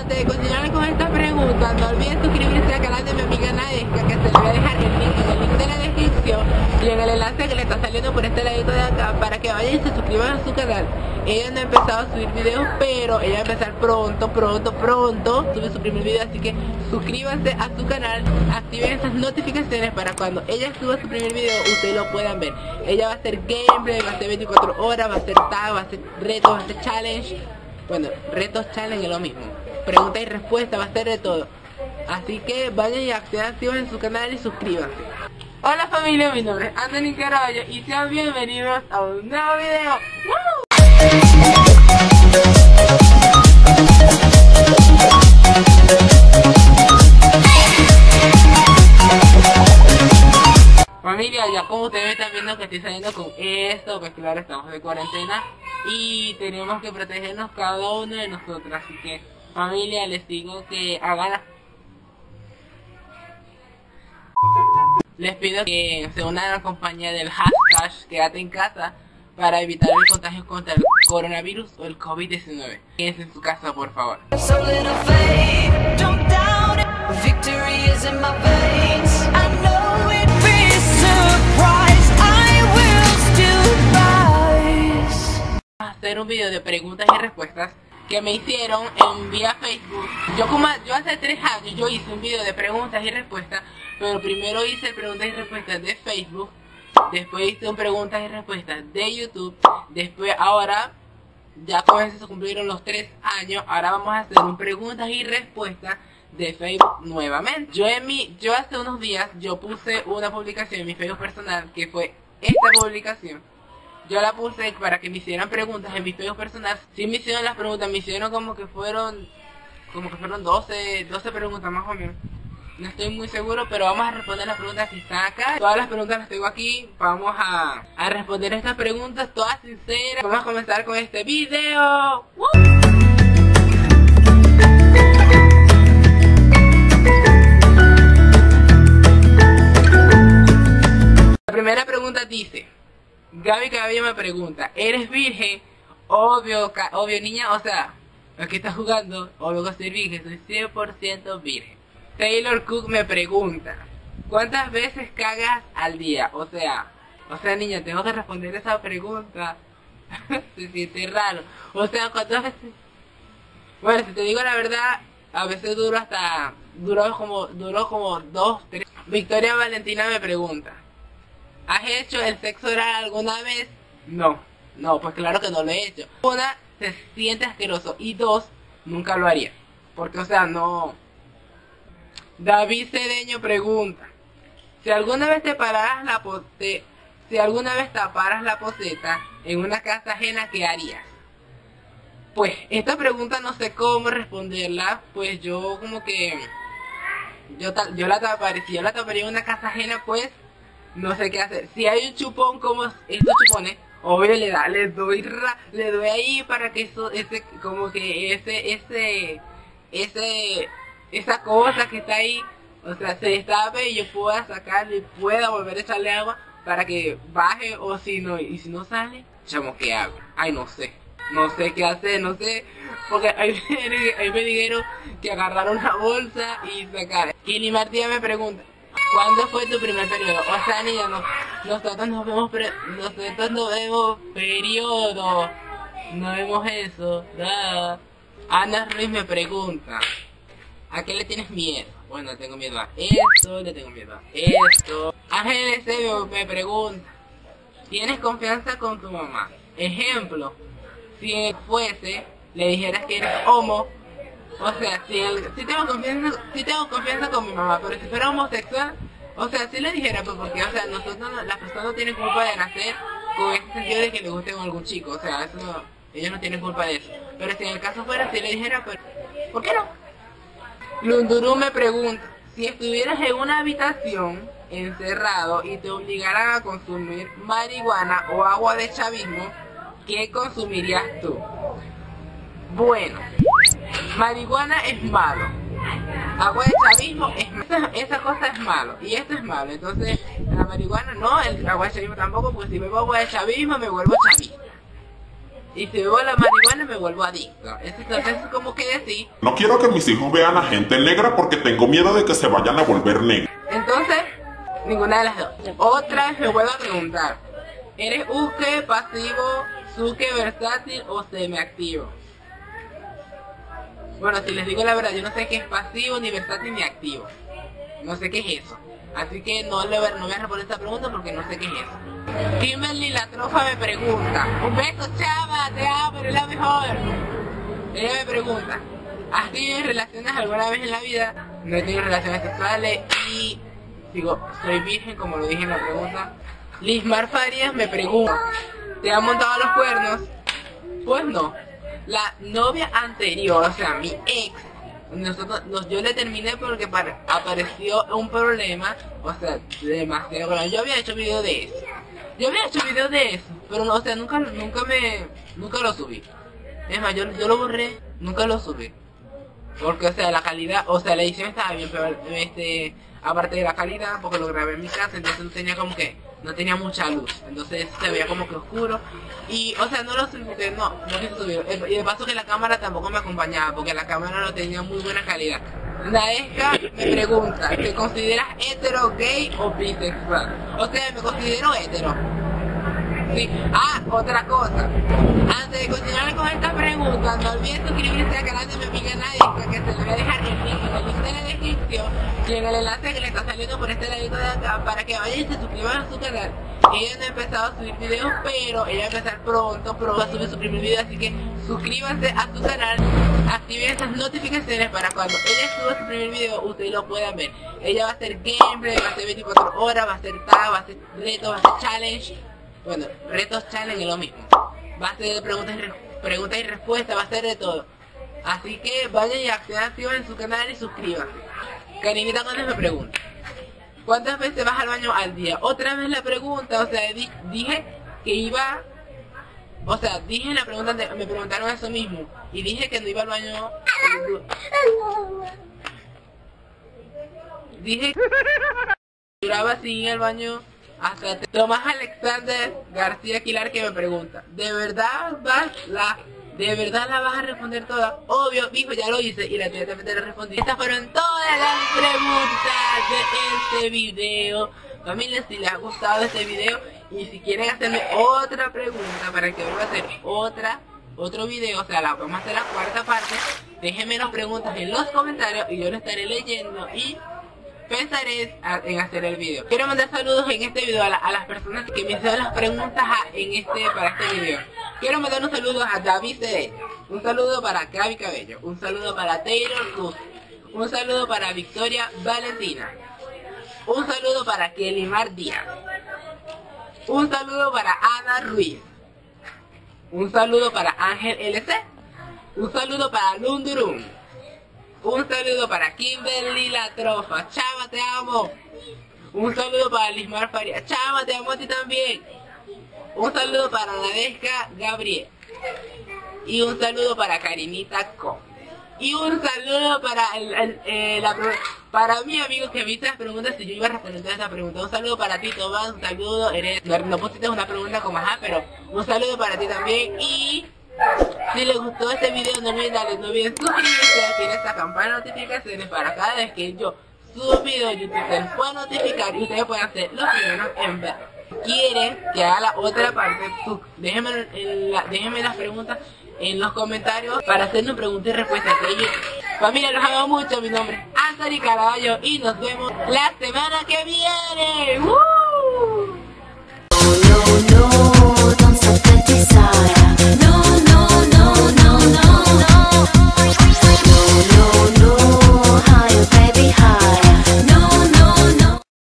antes de continuar con esta pregunta, no olviden suscribirse al canal de mi amiga Nadesca, que se le voy a dejar el link en el link de la descripción y en el enlace que le está saliendo por este ladito de acá, para que vayan y se suscriban a su canal. Ella no ha empezado a subir videos, pero ella va a empezar pronto sube su primer video, así que suscríbanse a su canal, activen esas notificaciones para cuando ella suba su primer video ustedes lo puedan ver. Ella va a hacer gameplay, va a hacer 24 horas, va a hacer tag, va a hacer retos, va a hacer challenge. Bueno, retos, challenge es lo mismo, preguntas y respuestas, va a hacer de todo. Así que vayan y activen en su canal y suscríbanse. Hola familia, mi nombre es Anthony Caraballo y sean bienvenidos a un nuevo video. ¡Woo! Familia, ya como ustedes están viendo que estoy saliendo con esto, pues claro, estamos de cuarentena y tenemos que protegernos cada uno de nosotros. Así que familia, les digo que hagan les pido que se unan a la compañía del hashtag Quédate en casa para evitar el contagio contra el coronavirus o el COVID-19. Quédense en su casa, por favor. Hacer un video de preguntas y respuestas que me hicieron en vía Facebook. Yo hace 3 años yo hice un video de preguntas y respuestas, pero primero hice preguntas y respuestas de Facebook, después hice un preguntas y respuestas de YouTube, después ahora ya con eso se cumplieron los 3 años, ahora vamos a hacer un preguntas y respuestas de Facebook nuevamente. Yo hace unos días yo puse una publicación en mi Facebook personal que fue esta publicación. Yo la puse para que me hicieran preguntas en mi Facebook personal. Sí me hicieron las preguntas, me hicieron como que fueron 12 preguntas más o menos. No estoy muy seguro, pero vamos a responder las preguntas que están acá. Todas las preguntas las tengo aquí. Vamos a responder estas preguntas todas sinceras. Vamos a comenzar con este video. ¡Woo! La primera pregunta dice: Gaby Cabello me pregunta, ¿eres virgen? Obvio niña, o sea, ¿a qué estás jugando? Obvio que soy virgen, soy 100% virgen. Taylor Cook me pregunta, ¿cuántas veces cagas al día? O sea niña, tengo que responder esa pregunta. Se siente raro. O sea, ¿cuántas veces? Bueno, si te digo la verdad, a veces duró como 2, 3. Victoria Valentina me pregunta, ¿has hecho el sexo oral alguna vez? No, pues claro que no lo he hecho. 1, se siente asqueroso y 2, nunca lo haría. Porque, o sea, no. David Cedeño pregunta, si alguna vez taparas la poseta en una casa ajena, ¿qué harías? Pues, esta pregunta no sé cómo responderla, pues yo como que yo la taparía, si yo la taparía en una casa ajena, pues no sé qué hacer. Si hay un chupón como estos chupones, obvio le doy ahí para que esa cosa que está ahí, o sea, se destape y yo pueda sacarlo y pueda volver a echarle agua para que baje, o si no, y si no sale, chamo, ¿qué hago? Ay, no sé qué hacer, no sé, porque hay me dijeron que agarraron una bolsa y sacar. Kili Martínez me pregunta, ¿cuándo fue tu primer periodo? O sea, niña, nosotros no vemos periodo, no vemos eso, nada. Ana Ruiz me pregunta, ¿a qué le tienes miedo? Bueno, tengo miedo a esto, le tengo miedo a esto. Ángel me pregunta, ¿tienes confianza con tu mamá? Ejemplo, si fuese, le dijeras que eres homo. O sea, si tengo confianza con mi mamá, pero si fuera homosexual, o sea, si le dijera, pues porque, o sea, las personas no tienen culpa de nacer con ese sentido de que le guste con algún chico, o sea, eso ellos no tienen culpa de eso. Pero si en el caso fuera, si le dijera, pues, ¿por qué no? Lundurú me pregunta, si estuvieras en una habitación encerrado y te obligaran a consumir marihuana o agua de chavismo, ¿qué consumirías tú? Bueno, marihuana es malo, agua de chavismo es malo, esa cosa es malo y esto es malo. Entonces la marihuana no, el agua de chavismo tampoco, porque si bebo agua de chavismo me vuelvo chavista. Y si bebo la marihuana me vuelvo adicto. Entonces es como que decir... No quiero que mis hijos vean a gente negra porque tengo miedo de que se vayan a volver negros. Entonces, ninguna de las dos. Otra vez me vuelvo a preguntar. ¿Eres uke, pasivo, suke, versátil o semiactivo? Bueno, si les digo la verdad, yo no sé qué es pasivo, ni versátil, ni activo. No sé qué es eso. Así que no voy a responder esta pregunta porque no sé qué es eso. Kimberly la trofa me pregunta. Un beso, chava, te amo, eres la mejor. Ella me pregunta, ¿has tenido relaciones alguna vez en la vida? No he tenido relaciones sexuales y digo, soy virgen como lo dije en la pregunta. Lismar Farías me pregunta, ¿te han montado los cuernos? Pues no. La novia anterior, o sea, mi ex, yo le terminé porque apareció un problema, o sea, demasiado grande. Yo había hecho video de eso. Pero no, o sea, nunca lo subí. Es más, yo lo borré, nunca lo subí. Porque, o sea, la calidad, o sea, la edición estaba bien, pero aparte de la calidad, porque lo grabé en mi casa, entonces no tenía mucha luz, entonces se veía como que oscuro. Y, o sea, no lo subí porque no quise subirlo. Y de paso que la cámara tampoco me acompañaba, porque la cámara no tenía muy buena calidad. Naesca me pregunta, ¿te consideras hetero, gay o bisexual? O sea, me considero hetero. Sí. Ah, otra cosa. Antes de continuar con esta pregunta, no olviden suscribirse al canal de mi amiga Naesca, que se le voy a dejar el link en el link de la descripción y en el enlace que le está saliendo por este ladito de acá para que vayan y se suscriban a su canal. Ella no ha empezado a subir videos, pero ella va a empezar pronto va a subir su primer video, así que suscríbanse a su canal, activen esas notificaciones para cuando ella suba su primer video ustedes lo puedan ver. Ella va a hacer gameplay, va a hacer 24 horas, va a hacer tag, va a hacer retos, va a hacer challenge. Bueno, retos, challenge es lo mismo. Va a hacer preguntas y respuestas, va a hacer de todo. Así que vayan y activen su canal y suscríbanse. Karinita Gómez me pregunta, ¿cuántas veces vas al baño al día? Otra vez la pregunta, o sea, dije que iba... O sea, dije en la pregunta, me preguntaron eso mismo. Y dije que no iba al baño... Dije que duraba sin ir al baño hasta... Tomás Alexander García Aquilar que me pregunta, ¿de verdad la vas a responder toda? Obvio, dijo, ya lo hice y inmediatamente le respondí. Estas fueron todas las preguntas de este video. Familia, si les ha gustado este video y si quieren hacerme otra pregunta para que vuelva a hacer otro video, o sea, vamos a hacer la cuarta parte, déjenme las preguntas en los comentarios y yo lo estaré leyendo y pensaré en hacer el video. Quiero mandar saludos en este video a las personas que me hicieron las preguntas para este video. Quiero mandar un saludo a David Cedeño, un saludo para Gaby Cabello, un saludo para Taylor Cruz, un saludo para Victoria Valentina, un saludo para Kelimar Díaz, un saludo para Ana Ruiz, un saludo para Ángel LC, un saludo para Lundurum, un saludo para Kimberly la trofa, chava te amo. Un saludo para Lismar Faria, chava te amo a ti también. Un saludo para Nadesca Gabriel. Y un saludo para Karinita Co. Y un saludo para mi amigo que me hizo las preguntas si yo iba a responder a esta pregunta. Un saludo para ti Tomás, un saludo, no pusiste una pregunta como ajá, pero un saludo para ti también. Y si les gustó este video no olviden suscribirse, activar esta campana de notificaciones para cada vez que yo subo un video YouTube se les pueda notificar y ustedes puedan ser los primeros en ver. ¿Quieren que haga la otra parte? Déjenme las preguntas en los comentarios para hacer una pregunta y respuesta. Familia, los amo mucho, mi nombre es Anthony Caraballo y nos vemos la semana que viene.